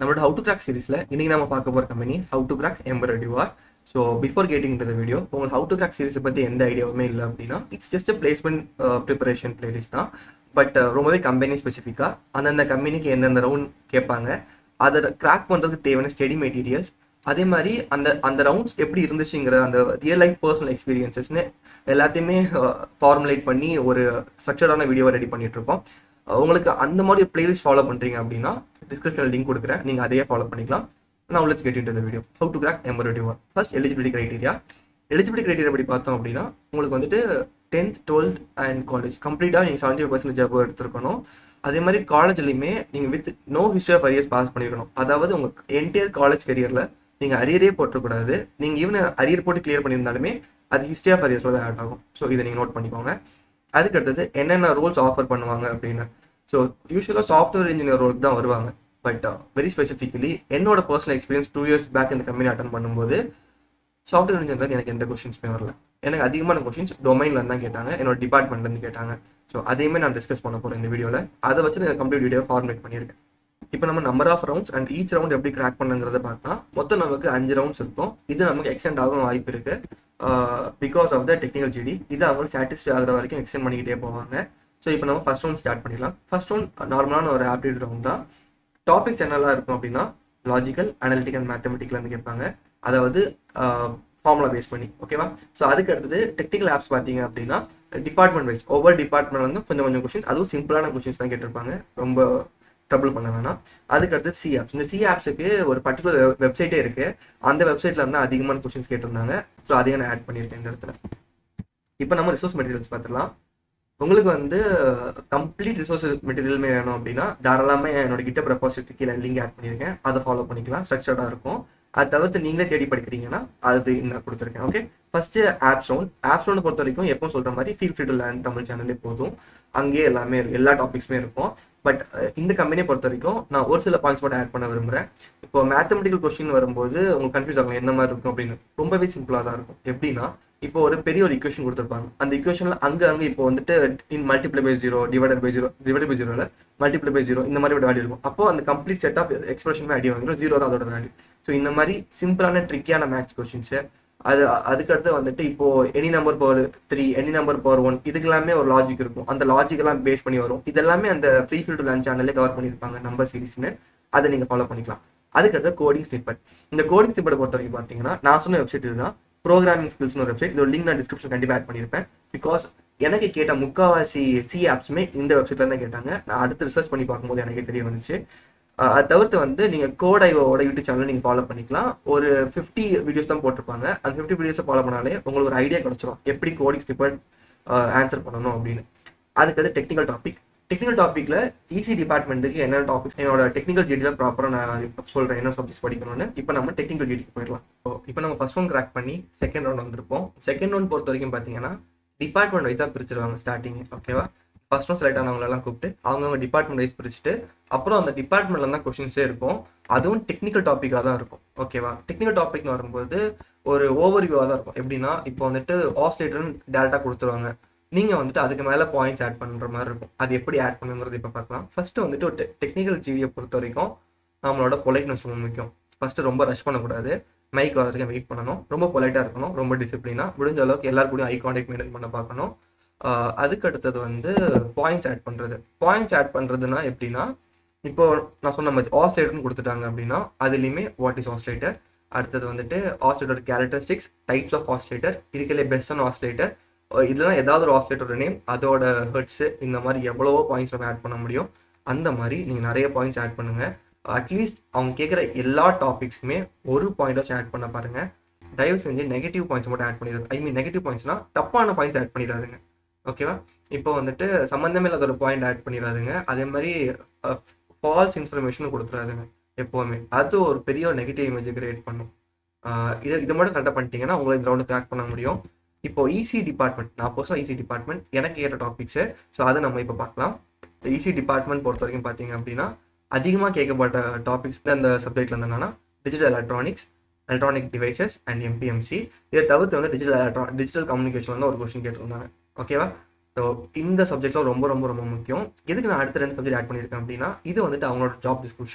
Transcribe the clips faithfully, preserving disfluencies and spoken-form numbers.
நம்மளோட how to crack சீரிஸ்ல இன்னைக்கு நம்ம பார்க்க போற company how to crack Embrat U R. So before getting to the video, உங்களுக்கு ஹவு டு கிராக் சீரிஸை பற்றி எந்த ஐடியாவுமே இல்லை அப்படின்னா it's just placement preparation playlist தான். பட் ரொம்பவே கம்பெனி ஸ்பெசிஃபிக்காக அந்தந்த கம்பெனிக்கு எந்தெந்த ரவுண்ட் கேட்பாங்க, அதை கிராக் பண்ணுறதுக்கு தேவையான ஸ்டடி மெட்டீரியல்ஸ், அதே மாதிரி அந்த அந்த ரவுண்ட்ஸ் எப்படி இருந்துச்சுங்கிற அந்த ரியல் லைஃப் பர்சனல் எக்ஸ்பீரியன்சஸ்னு எல்லாத்தையுமே ஃபார்முலேட் பண்ணி ஒரு ஸ்ட்ரக்சர்டான வீடியோவை ரெடி பண்ணிட்டு இருக்கோம். உங்களுக்கு அந்த மாதிரி பிளேலிஸ்ட் ஃபாலோ பண்ணுறீங்க அப்படின்னா டிஸ்கிரிப்ஷனில் லிங்க் கொடுக்குறேன், நீங்கள் அதையே ஃபாலோ பண்ணிக்கலாம். நான் let's get into the video. How to crack Embrat U R. First eligibility criteria. Eligibility criteria படி பார்த்தோம் அப்படின்னா உங்களுக்கு வந்துட்டு டென்த் டுவெல்த் அண்ட் காலேஜ் கம்ப்ளீட்டாக நீங்கள் செவன்ட்டி பர்சன்டேஜ் ஜாப் எடுத்துருக்கணும். அதே மாதிரி காலேஜ்லையுமே நீங்கள் with no history of arrears pass பண்ணிருக்கணும். அதாவது உங்கள் என்டையர் காலேஜ் கரியரில் நீங்கள் அரியரே போட்டக்கூடாது. நீங்கள் ஈவன் அரியர் போட்டு கிளியர் பண்ணியிருந்தாலுமே அது ஹிஸ்ட்ரி ஆஃப் அரியர்ஸில் தான் ஆட் ஆகும். ஸோ இதை நீங்கள் நோட் பண்ணிக்கோங்க. அதுக்கு அடுத்தது என்னென்ன ரோல்ஸ் ஆஃபர் பண்ணுவாங்க அப்படின்னு. ஸோ யூஸ்வலாக சாஃப்ட்வேர் இன்ஜினியர் ரோலுக்கு தான் வருவாங்க. பட் வெரி ஸ்பெசிஃபிக்கலி என்னோட personal experience two years back இந்த கம்பெனி அட்டன் பண்ணும்போது சாஃப்ட்வேர் இன்ஜினியர் எனக்கு எந்த கொஸ்டின்ஸுமே வரல. எனக்கு அதிகமான கொஸ்டின்ஸ் டொமைன்ல தான் கேட்டாங்க, என்னோட டிபார்ட்மெண்ட்லேருந்து கேட்டாங்க. ஸோ அதையுமே நான் டிஸ்கஸ் பண்ண போகிறேன் இந்த வீடியோவில். அதை வச்சு நான் கம்ப்ளீட் வீடியோ ஃபார்மேட் பண்ணியிருக்கேன். இப்போ நம்ம number of rounds and each round எப்படி கிராக் பண்ணுங்கிறத பார்க்கலாம். மொத்தம் நமக்கு அஞ்சு ரவுண்ட்ஸ் இருக்கும். இது நமக்கு எக்ஸ்டெண்ட் ஆகும் வாய்ப்பு இருக்கு because of the technical GD. இது அவங்க சாட்டிஸ்ஃபை ஆகிற வரைக்கும் எக்ஸ்டெண்ட் பண்ணிக்கிட்டே போவாங்க. ஸோ இப்போ நம்ம ஃபர்ஸ்ட் ரவுண்ட் ஸ்டார்ட் பண்ணிடலாம். ஃபர்ஸ்ட் ரவுண்ட் நார்மலான ஒரு ஆப்டிடியூட் ரவுண்ட் தான். டாபிக்ஸ் என்னெல்லாம் இருக்கும் அப்படின்னா லாஜிக்கல், அனலிட்டிக் அண்ட் மேத்தமெட்டிக்லேருந்து கேட்பாங்க, அதாவது ஃபார்முலா பேஸ் பண்ணி. ஓகேவா? ஸோ அதுக்கு அடுத்தது டெக்னிக்கல் ஆப்ஸ் பார்த்தீங்க அப்படின்னா டிபார்ட்மெண்ட் வைஸ் ஒவ்வொரு டிபார்ட்மெண்ட் வந்து கொஞ்சம் கொஞ்சம் கொஸ்டின்ஸ், அதுவும் சிம்பிளான கொஸ்டின்ஸ் தான் கேட்டிருப்பாங்க, ரொம்ப ட்ரபிள் பண்ண வேணாம். அதுக்கு அடுத்தது சி ஆப்ஸ். இந்த சி ஆப்ஸுக்கு ஒரு பர்டிகுலர் வெப்சைட்டே இருக்கு. அந்த வெப்சைட்ல இருந்தால் அதிகமான கொஸ்டின்ஸ் கேட்டிருந்தாங்க. ஸோ அதையும் நான் ஆட் பண்ணியிருக்கேன் இந்த இடத்துல. இப்போ நம்ம ரிசோர்ஸ் மெட்டீரியல்ஸ் பார்த்துடலாம். உங்களுக்கு வந்து கம்ப்ளீட் ரிசோர்ஸ் மெட்டீரியலுமே வேணும் அப்படின்னா தாராளமாக என்னோட கிட்டப் ரெபாசிட்டரி கீழே லிங்க் ஆட் பண்ணியிருக்கேன், அதை ஃபாலோ பண்ணிக்கலாம். ஸ்ட்ரக்சர்டாக இருக்கும். அதை தவிர்த்து நீங்களே தேடி படிக்கிறீங்கன்னா அது நான் கொடுத்துருக்கேன். Okay, first apps round. Apps round பொறுத்த வரைக்கும் எப்போ சொல்ற மாதிரி feel free to learn Tamil சேனலே போதும். அங்கேயே எல்லாமே எல்லா டாபிக்ஸுமே இருக்கும். பட் இந்த கம்பெனியை பொறுத்த வரைக்கும் நான் ஒரு சில பாயிண்ட்ஸ் மட்டும் ஆட் பண்ண விரும்புகிறேன். இப்போ மேத்தமெட்டிக்கல் கொஸ்டின் வரும்போது உங்களுக்கு கன்ஃபியூஸ் ஆகும் என்ன மாதிரி இருக்கும் அப்படின்னு. ரொம்பவே சிம்பிளாக தான் இருக்கும். எப்படின்னா இப்போ ஒரு பெரிய ஒரு இக்குவேஷன் கொடுத்துருப்பாங்க. அந்த இக்குவேஷனில் அங்கே அங்கே இப்போ வந்துட்டு in multiply by zero, divided by zero, divide by ஜீரோவில் மல்டிப்ளை பை ஜீரோ இந்த மாதிரி ஒரு வேல்யூ இருக்கும். அப்போ அந்த கம்ப்ளீட் செட் ஆஃப் எக்ஸ்பிரஷனுமே அடி வாங்கிடும். ஜீரோ தான் அதோட வேல்யூ. ஸோ இந்த மாதிரி சிம்பிளான ட்ரிக்கியான மேக்ஸ் கொஸ்டின்ஸு. அது அதுக்கடுத்து வந்துட்டு இப்போ any number power three, any number power one, இதுக்கெல்லாமே ஒரு லாஜிக் இருக்கும். அந்த லாஜிக்கெல்லாம் பேஸ் பண்ணி வரும். இதெல்லாமே அந்த ஃப்ரீ ஃபீல் டு லேர்ன் சேனல்லே கவர் பண்ணியிருப்பாங்க நம்பர் சீரிஸ்னு. அதை நீங்கள் ஃபாலோ பண்ணிக்கலாம். அதுக்கடுத்து கோடிங் ஸ்னிப்பெட். இந்த கோடிங் ஸ்னிப்பெட் பொறுத்த வரைக்கும் பார்த்தீங்கன்னா நான் சொன்ன வெப்சைட் இதுதான், ப்ரோக்ராமிங் ஸ்கில்ஸ்னு ஒரு வெப்சைட். இதோட லிங்க் நான் டிஸ்கிரிப்ஷன் கண்டிப்பாக ஆட் பண்ணியிருப்பேன். பிகாஸ் எனக்கு கேட்ட முக்கால்வாசி சி ஆப்ஸுமே இந்த வெப்சைட்ல தான் கேட்டாங்க. நான் அடுத்து ரிசர்ச் பண்ணி பார்க்கும்போது எனக்கே தெரிய வந்துச்சு. அதை தவிர்த்து வந்து நீங்கள் கோட் ஐவோட யூடியூப் சேனல் நீங்கள் ஃபாலோ பண்ணிக்கலாம். ஒரு ஃபிஃப்டி வீடியோஸ் தான் போட்டிருப்பாங்க. அந்த ஃபிஃப்டி வீடியோஸை ஃபாலோ பண்ணாலே உங்களுக்கு ஒரு ஐடியா கிடைச்சிடும் எப்படி கோடிங் ஸ்னிப்பெட் ஆன்சர் பண்ணணும் அப்படின்னு. அதுக்கடுத்து டெக்னிக்கல் டாபிக். டெக்னிக்கல் டாப்பிக்கில் ஈஸி டிபார்ட்மெண்ட்டுக்கு என்னென்ன டாபிக்ஸ் என்னோட டெக்னிக்கல் ஜிடியில் ப்ராப்பராக நான் சொல்கிறேன் என்ன சப்ஜெக்ட்ஸ் படிக்கணும்னு. இப்போ நம்ம டெக்னிக்கல் ஜிடிக்கு போயிடலாம். இப்போ நம்ம ஃபர்ஸ்ட் ரவுண்ட் கிராக் பண்ணி செகண்ட் ரவுண்ட் வந்திருப்போம். செகண்ட் ரவுண்ட் பொறுத்த வரைக்கும் பார்த்தீங்கன்னா டிபார்ட்மெண்ட் வைஸாக பிரிச்சிருவாங்க ஸ்டார்டிங். ஓகேவா? ஃபர்ஸ்ட் ரவுண்ட் செலக்ட் ஆனவங்களெல்லாம் கூப்பிட்டு அவங்கவுங்க டிபார்ட்மெண்ட் வைஸ் பிரிச்சுட்டு அப்புறம் அந்த டிபார்ட்மெண்ட்ல தான் கொஸ்டின்ஸே இருக்கும். அதுவும் டெக்னிக்கல் டாப்பிக்காக தான் இருக்கும். ஓகேவா? டெக்னிக்கல் டாபிக்னு வரும்போது ஒரு ஓவர் வியூவாக தான் இருக்கும். எப்படின்னா இப்போ வந்துட்டு ஆஸ்லேட்டர்னு டேரெக்டாக கொடுத்துருவாங்க. நீங்கள் வந்துட்டு அதுக்கு மேலே பாயிண்ட்ஸ் ஆட் பண்ணுற மாதிரி இருக்கும். அது எப்படி ஆட் பண்ணுங்கிறது இப்போ பார்க்கலாம். ஃபர்ஸ்ட் வந்துட்டு ஒரு டெக்னிக்கல் ஜிவியை பொறுத்த வரைக்கும் நம்மளோட பொலைட்னஸ் ரொம்ப முக்கியம். ஃபர்ஸ்ட் ரொம்ப ரஷ் பண்ணக்கூடாது, மைக் வர வரைக்கும் வெயிட் பண்ணணும், ரொம்ப பொலைட்டாக இருக்கணும், ரொம்ப டிசிப்ளினாக முடிஞ்ச அளவுக்கு எல்லாரும் கூட ஐ கான்டாக்ட் மெயின்டைன் பண்ண பார்க்கணும். அதுக்கு அடுத்தது வந்து பாயிண்ட்ஸ் ஆட் பண்ணுறது. பாயிண்ட்ஸ் ஆட் பண்ணுறதுனா எப்படின்னா இப்போ நான் சொன்ன மாதிரி ஆஸ்லேட்டர்னு கொடுத்துட்டாங்க அப்படின்னா அதுலேயுமே வாட் இஸ் ஆஸ்லேட்டர், அடுத்தது வந்துட்டு oscillator characteristics, types of oscillator, இதுக்கே பெஸ்டான ஆஸ்லேட்டர், இதெல்லாம் ஏதாவது ஒரு ஆஸ்லேட்டரோட நேம், அதோட ஹெர்ட்ஸு, இந்த மாதிரி எவ்வளவோ பாயிண்ட்ஸ் நம்ம ஆட் பண்ண முடியும். அந்த மாதிரி நீங்கள் நிறைய பாயிண்ட்ஸ் ஆட் பண்ணுங்கள். அட்லீஸ்ட் அவங்க கேட்குற எல்லா டாபிக்ஸுமே ஒரு பாயிண்டாச்சும் ஆட் பண்ண பாருங்கள். தயவு செஞ்சு நெகட்டிவ் பாயிண்ட்ஸ் மட்டும் ஆட் பண்ணிடுறது. ஐ மீன் நெகட்டிவ் பாயிண்ட்ஸ்னால் தப்பான பாயிண்ட்ஸ் ஆட் பண்ணிடாதுங்க. ஓகேவா? இப்போ வந்துட்டு சம்மந்தமே இல்லாத ஒரு பாயிண்ட் ஆட் பண்ணிடாதுங்க. அதே மாதிரி ஃபால்ஸ் இன்ஃபர்மேஷனும் கொடுத்துடாதுங்க எப்போவுமே. அது ஒரு பெரிய ஒரு நெகட்டிவ் இமேஜ் கிரியேட் பண்ணும். இது இது மட்டும் கரெக்டாக பண்ணிட்டீங்கன்னா உங்களை இந்த ரவுண்டு கிராக் பண்ண முடியும். இப்போ ஈசி டிபார்ட்மெண்ட், நான் பர்சனல் ஈசி டிபார்ட்மெண்ட் எனக்கு ஏற்ற டாபிக்ஸு. ஸோ அதை நம்ம இப்போ பார்க்கலாம். ஈசி டிபார்ட்மெண்ட் பொறுத்த வரைக்கும் பார்த்தீங்க அப்படின்னா அதிகமாக கேட்கப்பட்ட டாபிக்ஸ் அந்த சப்ஜெக்ட்ல என்னன்னா digital electronics, electronic devices and MPMC. இதை தவிர்த்து வந்து டிஜிட்டல் எலக்ட்ரா டிஜிட்டல் கம்யூனிகேஷன் வந்து ஒரு கொஸ்டின் கேட்டிருந்தாங்க. ஓகேவா? ஸோ இந்த சப்ஜெக்ட்லாம் ரொம்ப ரொம்ப ரொம்ப முக்கியம். எதுக்கு நான் அடுத்த ரெண்டு சப்ஜெக்ட் ஆட் பண்ணியிருக்கேன் அப்படின்னா இது வந்துட்டு அவங்களோட ஜாப் டிஸ்கிரிப்ஷன்.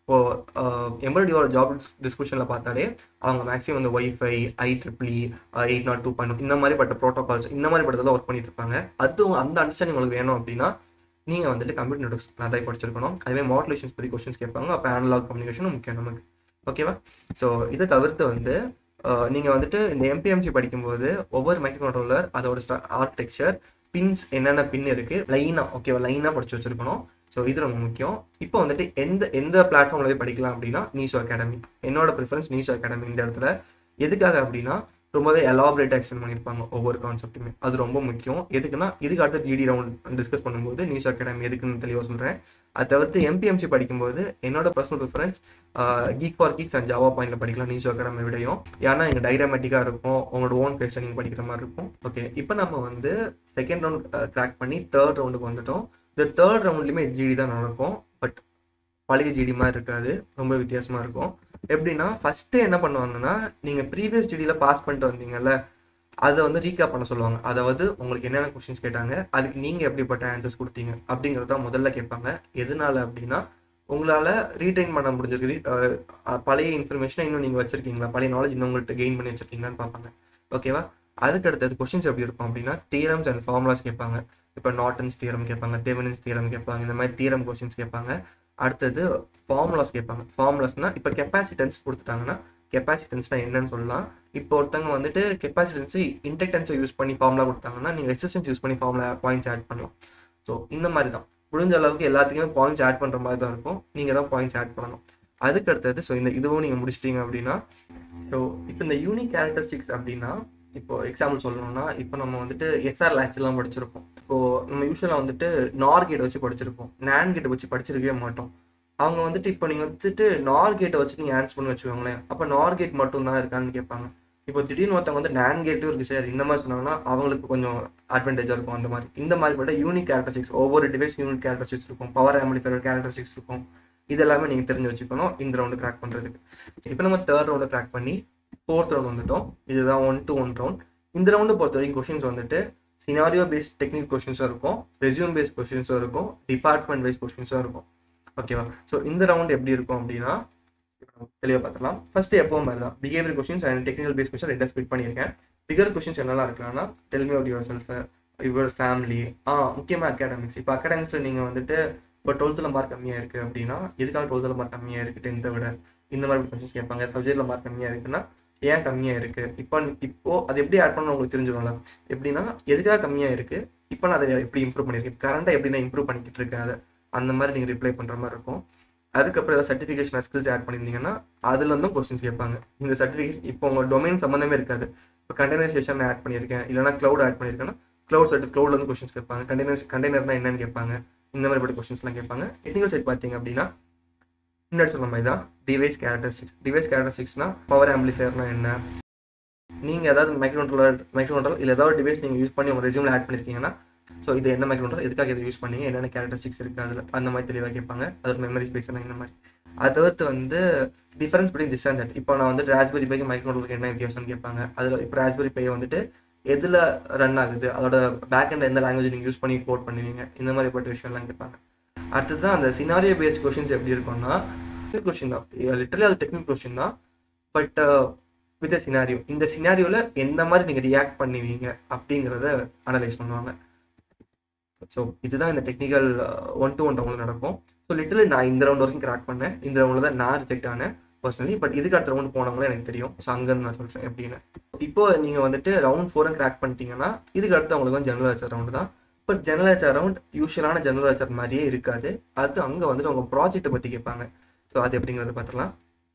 இப்போ எம்ப்ராய்டரியோட ஜாப் டிஸ்கிரிப்ஷனில் பார்த்தாலே அவங்க மேக்ஸிமம் வந்து wifi I triple E eight naught two point இந்த மாதிரி பட்ட ப்ரோட்டோகால்ஸ் இந்த மாதிரி பட்டதெல்லாம் ஒர்க் பண்ணிட்டு இருப்பாங்க. அதுவும் அந்த அண்டர்ஸ்டாண்டிங் உங்களுக்கு வேணும் அப்படின்னா நீங்கள் வந்துட்டு கம்ப்யூட்டர் நெட்வொர்க்ஸ் நிறைய படிச்சிருக்கணும். அதுவே மாடுலேஷன்ஸ் பற்றி கொஸ்டின்ஸ் கேட்பாங்க. அப்போ அனலாக் கம்யூனிகேஷனும் முக்கியம் நமக்கு. ஓகேவா? ஸோ இதை தவிர்த்து வந்து நீங்கள் வந்துட்டு இந்த எம்பிஎம்சி படிக்கும்போது ஒவ்வொரு மைக்ரோ கண்ட்ரோலர் அதோட ஆர்கிடெக்சர் பின்ஸ் என்னென்ன பின் இருக்குது லைனாக ஓகேவா லைனாக படித்து வச்சுருக்கணும். ஸோ இது ரொம்ப முக்கியம். இப்போ வந்துட்டு எந்த எந்த பிளாட்ஃபார்ம்ல போய் படிக்கலாம் அப்படின்னா நீசோ அகாடமி. என்னோட ப்ரிஃபரன்ஸ் நீசோ அகாடமி இந்த இடத்துல. எதுக்காக அப்படின்னா ரொம்பவே எலாபரேட்டாக எக்ஸ்பிளைன் பண்ணியிருப்பாங்க ஒவ்வொரு கான்செப்ட்டுமே. அது ரொம்ப முக்கியம். எதுக்குன்னா இதுக்கு அடுத்த ஜிடி ரவுண்ட் டிஸ்கஸ் பண்ணும்போது நீசோ அகாடமி எதுக்குன்னு தெளிவாக சொல்கிறேன். அதை தவிர்த்து எம்பிஎம்சி படிக்கும்போது என்னோட personal preference Geek for Geeks and Java பாயிண்ட்ல படிக்கலாம் நீசோ அகாடமி விடையும். ஏன்னா இங்கே டைராமேட்டிக்காக இருக்கும், உங்களோட ஓன் ஃபேஸில் நீங்கள் படிக்கிற மாதிரி இருக்கும். ஓகே, இப்போ நம்ம வந்து செகண்ட் ரவுண்ட் கிராக் பண்ணி தேர்ட் ரவுண்டுக்கு வந்துட்டோம். இந்த தேர்ட் ரவுண்ட்லையுமே ஜிடி தான் நடக்கும். பட் பழைய ஜிடி மாதிரி இருக்காது, ரொம்ப வித்தியாசமாக இருக்கும். எப்படின்னா ஃபஸ்ட்டு என்ன பண்ணுவாங்கன்னா நீங்கள் ப்ரீவியஸ் ஜிடியில் பாஸ் பண்ணிட்டு வந்தீங்கல்ல அதை வந்து ரீகேப் பண்ண சொல்லுவாங்க. அதாவது உங்களுக்கு என்னென்ன கொஸ்டின்ஸ் கேட்டாங்க, அதுக்கு நீங்கள் எப்படிப்பட்ட ஆன்சர்ஸ் கொடுத்தீங்க அப்படிங்கிறத முதல்ல கேட்பாங்க. எதனால அப்படின்னா உங்களால் ரீட்ரைன் பண்ண முடிஞ்சிருக்கு, பழைய இன்ஃபர்மேஷனை இன்னும் நீங்கள் வச்சுருக்கீங்களா, பழைய நாலேஜ் இன்னும் உங்கள்கிட்ட கெயின் பண்ணி வச்சுருக்கீங்களான்னு பார்ப்பாங்க. ஓகேவா? அதுக்கு அடுத்தது கொஸ்டின்ஸ் எப்படி இருக்கும் அப்படின்னா தியரம்ஸ் அண்ட் ஃபார்முலாஸ் கேட்பாங்க. இப்போ நார்டன்ஸ் தியரம் கேட்பாங்க, தெவெனின்ஸ் தியரம் கேட்பாங்க, இந்த மாதிரி தியரம் கொஸ்டின்ஸ் கேட்பாங்க. அடுத்தது ஃபார்முலாஸ் கேட்பாங்க. ஃபார்முலாஸ்னா இப்போ கெப்பாசிட்டன்ஸ் கொடுத்துட்டாங்கன்னா கெப்பாசிட்டன்ஸ்னா என்னன்னு சொல்லலாம். இப்போ ஒருத்தவங்க வந்துட்டு கெப்பாசிட்டன்ஸை இன்டெக்டன்ஸை யூஸ் பண்ணி ஃபார்முலா கொடுத்தாங்கன்னா நீங்கள் ரெசிஸ்டன்ஸ் யூஸ் பண்ணி ஃபார்முலா பாயிண்ட்ஸ் ஆட் பண்ணலாம். ஸோ இந்த மாதிரி தான் முடிஞ்ச அளவுக்கு எல்லாத்துக்குமே பாயிண்ட்ஸ் ஆட் பண்ணுற மாதிரி தான் இருக்கும். நீங்கள் தான் பாயிண்ட்ஸ் ஆட் பண்ணணும். அதுக்கு அடுத்தது ஸோ இந்த இதுவும் நீங்கள் முடிச்சிட்டீங்க அப்படின்னா ஸோ இப்போ இந்த யூனிக் கேரக்டரிஸ்டிக்ஸ் அப்படின்னா இப்போ எக்ஸாம்பிள் சொல்லணும்னா இப்போ நம்ம வந்துட்டு எஸ்ஆர் லேக்ஸ்லாம் படிச்சிருப்போம். இப்போ நம்ம யூஸ்வலாக வந்துட்டு நார் கேட்டை வச்சு படிச்சிருப்போம், நேன் கேட்டை வச்சு படிச்சிருக்கவே மாட்டோம். அவங்க வந்துட்டு இப்போ நீங்கள் வந்துட்டு நார் கேட்டை வச்சு நீங்கள் ஆன்சர் பண்ணி வச்சுக்கோங்களேன். அப்போ நார் கேட் மட்டும் தான் இருக்கான்னு கேட்பாங்க. இப்போ திடீர்னு ஒருத்தவங்க வந்து நேன் கேட்டும் இருக்குது சார் இந்த மாதிரி சொன்னாங்கன்னா அவங்களுக்கு கொஞ்சம் அட்வான்டேஜாக இருக்கும். அந்த மாதிரி இந்த மாதிரி பட்ட யூனிக் கேரக்டரிஸ்டிக்ஸ் ஒவ்வொரு டிவைஸ் யூனிக் கேரக்டரிஸ்டிக்ஸ் இருக்கும், பவர் ஆம்பிளிஃபையர் கேரக்டரிஸ்டிக்ஸ் இருக்கும். இதெல்லாமே நீங்கள் தெரிஞ்சு வச்சுக்கணும் இந்த ரவுண்டு கிராக் பண்ணுறதுக்கு. இப்போ நம்ம தேர்ட் ரவுண்டு கிராக் பண்ணி ஃபோர்த் ரவுண்ட் வந்துட்டோம். இதுதான் ஒன் டு ஒன் ரவுண்ட். இந்த ரவுண்டு பொறுத்த வரைக்கும் கொஸ்டின்ஸ் வந்துட்டு சினாரியோ பேஸ்ட் டெக்னிக் கொஸ்டின்ஸும் இருக்கும், ரெஸ்யூம் பேஸ்ட் கொஸ்டின்ஸும் இருக்கும், டிபார்ட்மெண்ட் வைஸ் கொஸ்டின்ஸும் இருக்கும். ஓகேவா? ஸோ இந்த ரவுண்ட் எப்படி இருக்கும் அப்படின்னா தெளிவாக பார்த்துக்கலாம். ஃபர்ஸ்ட் எப்பவும் மாதிரி தான் behaviour questions and technical based question ரெண்டாக ஸ்பிட் பண்ணியிருக்கேன். பிகர் கொஸ்டின்ஸ் என்னெல்லாம் இருக்கலாம்னா tell me about yourself, your family, ஆ முக்கியமாக அகாடமிக்ஸ். இப்போ அகாடமிக்ஸில் நீங்கள் வந்துட்டு இப்போ டுவெல்த்தில் மார்க் கம்மியாக இருக்குது அப்படின்னா எதுக்காக டுவெல்த்தில் மார்க் கம்மியாக இருக்குது டென்த்தை விட இந்த மாதிரி கொஸ்டின்ஸ் கேட்பாங்க. சப்ஜெக்டில் மார்க் கம்மியாக இருக்குன்னா ஏன் கம்மியாக இருக்குது, இப்போ இப்போ அது எப்படி ஆட் பண்ணணும் உங்களுக்கு தெரிஞ்சுக்கணும்ல. எப்படின்னா எதுக்காக கம்மியாக இருக்குது, இப்போ நான் அதை எப்படி இம்ப்ரூவ் பண்ணியிருக்கேன், கரண்டாக எப்படி நான் இம்ப்ரூவ் பண்ணிக்கிட்டு இருக்கேன், அதை அந்த மாதிரி நீங்கள் ரிப்ளை பண்ணுற மாதிரி இருக்கும். அதுக்கப்புறம் ஏதாவது சர்டிஃபிகேஷன் ஸ்கில்ஸ் ஆட் பண்ணியிருந்தீங்கன்னா அதுலேருந்தும் கொஸ்டின்ஸ் கேட்பாங்க. இந்த சர்டிஃபிகேஷன் இப்போ உங்கள் டொமைன் சம்மந்தமே இருக்காது. இப்போ கண்டெய்னரைசேஷன் ஆட் பண்ணியிருக்கேன் இல்லைனா க்ளவுட் ஆட் பண்ணியிருக்கேன்னா க்ளவுட் சர்டி க்ளவுட்லேருந்து கொஸ்டின்ஸ் கேட்பாங்க. கண்டெய்னர் கண்டெய்னர்னா என்னன்னு கேட்பாங்க. இந்த மாதிரி பட்ட கொஸ்டின்ஸ்லாம் கேட்பாங்க. டெக்னிக்கல் சைட் பார்த்தீங்க அப்படின்னா முன்னாடி சொன்ன மாதிரி தான் டிவைஸ் கேரக்டரிஸ்டிக்ஸ். டிவைஸ் கேரக்டரிஸ்டிக்ஸ்னா பவர் ஆம்பிளிஃபையர்னா என்ன, நீங்கள் ஏதாவது மைக்ரோ கண்ட்ரோலர் மைக்ரோ கண்ட்ரோலர் இல்லை ஏதாவது டிவைஸ் நீங்கள் யூஸ் பண்ணி உங்கள் ரெஸ்யூமில் ஆட் பண்ணியிருக்கீங்கன்னா ஸோ இது என்ன மைக்ரோ கண்ட்ரோலர், எதுக்காக இதை யூஸ் பண்ணி என்னென்ன கேரக்டரிஸ்டிக்ஸ் இருக்குது அதில் அந்த மாதிரி தெளிவாக கேட்பாங்க. அதோட மெமரி ஸ்பேஸ் இந்த மாதிரி. அதை தவிர்த்து வந்து difference between this and that. இப்போ நான் வந்து ராஸ்பெரி பைக்கு மைக்ரோ கண்ட்ரோலருக்கு என்ன வித்தியாசம்னு கேட்பாங்க. அதில் இப்போ ராஸ்பெரி பையை வந்துட்டு எதில் ரன் ஆகுது, அதோட பேக் அண்ட் எந்த லாங்குவேஜ் நீங்கள் யூஸ் பண்ணி கோட் பண்ணுவீங்க, இந்த மாதிரி பட்ட விஷயம்லாம் கேட்பாங்க. அடுத்தது தான் அந்த சினாரியோ பேஸ்ட் கொஸ்டின்ஸ் எப்படி இருக்கும்னா கொஸ்டின் தான், லிட்டரலி அது டெக்னிக்கல் கொஸ்டின் தான், பட் வித் சினாரியோ. இந்த சினாரியோவில் எந்த மாதிரி நீங்கள் ரியாக்ட் பண்ணுவீங்க அப்படிங்கிறத அனலைஸ் பண்ணுவாங்க. ஸோ இதுதான் இந்த டெக்னிக்கல் ஒன் டு ஒன் ரவுண்டில் நடக்கும். ஸோ லிட்டரலி நான் இந்த ரவுண்ட் வரைக்கும் கிராக் பண்ணேன். இந்த ரவுண்டில் தான் நான் ரிஜெக்ட் ஆனேன் பர்சனலி. பட் இதுக்கு அடுத்த ரவுண்ட் போனவங்களும் எனக்கு தெரியும். ஸோ அங்கேருந்து நான் சொல்கிறேன் எப்படின்னு. இப்போ நீங்கள் வந்துட்டு ரவுண்ட் ஃபோரும் கிராக் பண்ணிட்டீங்கன்னா இதுக்கு அடுத்து உங்களுக்கு வந்து ஜெனரல் ஹெச்ஆர் ரவுண்டு தான். பட் ஜெனரல் ஹெச்ஆர் ரவுண்ட் யூஸ்வலான ஜெனரல் ஹெச்ஆர் மாதிரியே இருக்காது. அது அங்கே வந்துட்டு உங்கள் ப்ராஜெக்ட்டை பற்றி கேட்பாங்க. ஸோ அது எப்படிங்கிறத பார்த்துக்கலாம்.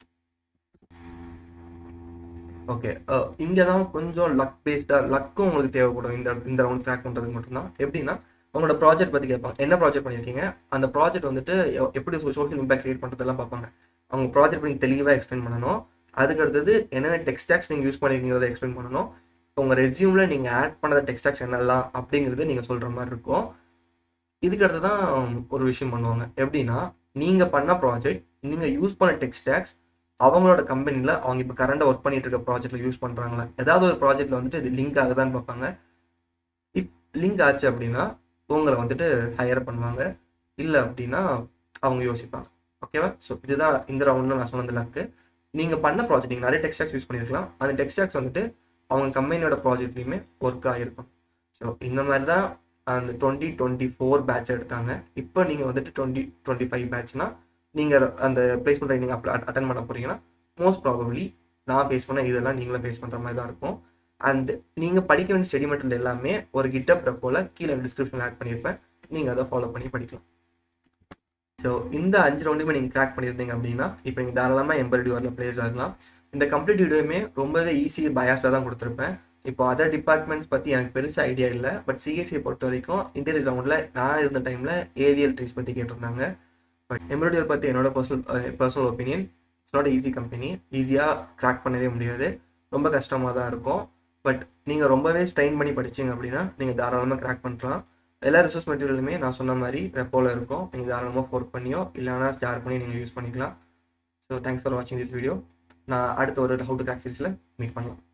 ஓகே, இங்கே தான் கொஞ்சம் லக் பேஸ்டாக லக்கும் உங்களுக்கு தேவைப்படும் இந்த இந்த ரவுண்ட் ட்ராக் பண்ணுறதுக்கு மட்டும்தான். எப்படின்னா உங்களோட ப்ராஜெக்ட் பற்றி கேட்பாங்க. என்ன ப்ராஜெக்ட் பண்ணியிருக்கீங்க, அந்த ப்ராஜெக்ட் வந்துட்டு எப்படி சோஷியல் இம்பாக்ட் கிரியேட் பண்ணுறதெல்லாம் பார்ப்பாங்க. அவங்க ப்ராஜெக்ட் பண்ணி தெளிவாக எக்ஸ்பிளைன் பண்ணணும். அதுக்கு அடுத்தது என்னென்ன டெக்ஸ்டாக்ஸ் நீங்கள் யூஸ் பண்ணியிருக்கீங்கிறத எக்ஸ்பிளைன் பண்ணணும். உங்கள் ரெஸ்யூமில் நீங்கள் ஆட் பண்ணத டெக்ஸ்டாக்ஸ் என்னெல்லாம் அப்படிங்கிறது நீங்கள் சொல்கிற மாதிரி இருக்கும். இதுக்கு அடுத்து தான் ஒரு விஷயம் பண்ணுவாங்க. எப்படின்னா நீங்கள் பண்ண ப்ராஜெக்ட் நீங்கள் யூஸ் பண்ண டெக்ஸ்டாக்ஸ் அவங்களோட கம்பெனியில் அவங்க இப்போ கரண்டாக ஒர்க் பண்ணிட்டு இருக்க ப்ராஜெக்டில் யூஸ் பண்ணுறாங்களா, ஏதாவது ஒரு ப்ராஜெக்டில் வந்துட்டு இது லிங்க் ஆகுதான்னு பார்ப்பாங்க. இப் லிங்க் ஆச்சு அப்படின்னா உங்களை வந்துட்டு ஹையர் பண்ணுவாங்க. இல்லை அப்படின்னா அவங்க யோசிப்பாங்க. ஓகேவா? ஸோ இதுதான் இந்த ரவுண்டில் நான் சொன்னது லக்கு. நீங்கள் பண்ண ப்ராஜெக்ட் நீங்கள் நிறைய டெக்ஸ்டாக்ஸ் யூஸ் பண்ணியிருக்கலாம். அந்த டெக்ஸ்டாக்ஸ் வந்துட்டு அவங்க கம்பெனியோட ப்ராஜெக்ட்லேயுமே ஒர்க் ஆகிருக்கும். ஸோ இந்த மாதிரி தான் அந்த டுவெண்ட்டி டுவெண்ட்டி ஃபோர் பேட்ச் எடுத்தாங்க. இப்போ நீங்கள் வந்துட்டு டுவெண்ட்டி டுவெண்ட்டி ஃபைவ் பேட்ச்னா நீங்கள் அந்த பிளேஸ்மெண்ட் ட்ரைனிங் அப்ளை அட்டன் பண்ண போகிறீங்கன்னா மோஸ்ட் ப்ராபப்ளி நான் ஃபேஸ் பண்ண இதெல்லாம் நீங்களும் ஃபேஸ் பண்ணுற மாதிரி தான் இருக்கும். அண்ட் நீங்கள் படிக்க வேண்டிய ஸ்டடி மெட்டீரியல் எல்லாமே ஒரு கிட்டப் போல் கீழே டிஸ்கிரிப்ஷனில் ஆட் பண்ணியிருப்பேன். நீங்கள் அதை ஃபாலோ பண்ணி படிக்கலாம். ஸோ இந்த அஞ்சு ரவுண்டுமே நீங்கள் கிராக் பண்ணியிருந்தீங்க அப்படின்னா இப்போ நீங்கள் தாராளமாக எம்பர்டி வரல பிளேஸ் ஆகலாம். இந்த கம்ப்ளீட் வீடியோமே ரொம்பவே ஈஸி பயாஸில் தான் கொடுத்துருப்பேன். இப்போ அதர் டிபார்ட்மெண்ட்ஸ் பற்றி எனக்கு பெருசாக ஐடியா இல்லை. பட் சிஎஸ்சியை பொறுத்த வரைக்கும் இன்டீரியர் ரவுண்டில் நான் இருந்த டைமில் ஏவிஎல் ட்ரீஸ் பற்றி கேட்டிருந்தாங்க. பட் எம்ப்ராய்டரி பற்றி என்னோட personal personal opinion, it's not easy company. ஈஸியாக கிராக் பண்ணவே முடியாது, ரொம்ப கஷ்டமாக தான் இருக்கும். பட் நீங்கள் ரொம்பவே ஸ்ட்ரெயின் பண்ணி படிச்சிங்க அப்படின்னா நீங்கள் தாராளமாக கிராக் பண்ணலாம். எல்லா ரிசோர்ஸ் மெட்டீரியலுமே நான் சொன்ன மாதிரி ரெப்போவில் இருக்கும். நீங்கள் தாராளமாக ஃபோர்க் பண்ணியோ இல்லைனா ஸ்டார் பண்ணி நீங்கள் யூஸ் பண்ணிக்கலாம். ஸோ தேங்க்ஸ் ஃபார் வாட்சிங் திஸ் வீடியோ. நான் அடுத்த ஒரு ஹவு டு கிராக் சீரிஸில் மீட் பண்ணலாம்.